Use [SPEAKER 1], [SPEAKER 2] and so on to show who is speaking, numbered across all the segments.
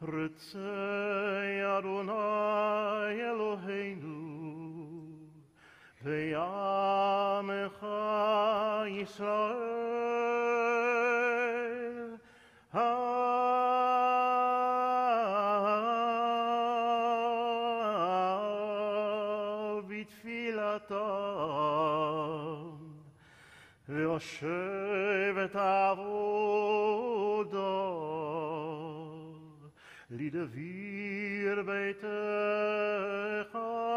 [SPEAKER 1] רצה אדוני אלוהינו ויעמך ישראל בתפילתם ויושבת עבודה לדביר ביתך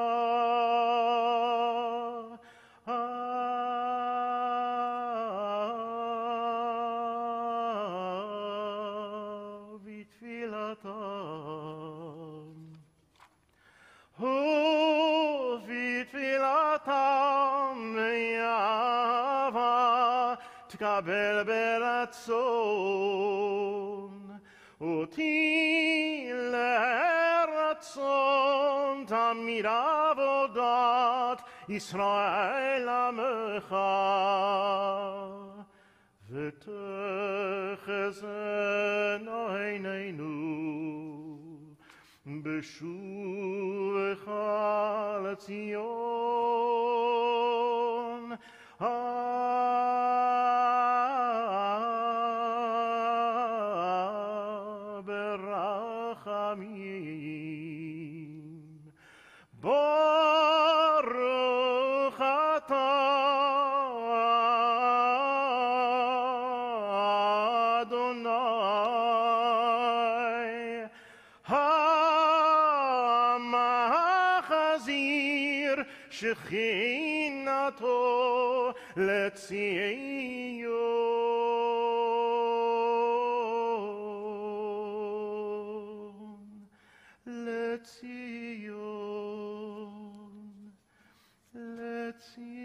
[SPEAKER 1] בתפילתם ובתפילתם יהבה תקבל ברצון אותי לרצון תמיד עבודת ישראל עמך ותחזינה עינינו בשובך לציון ברחמים ברוך אתה אדוני המחזיר שכינתו לציון לציון לציון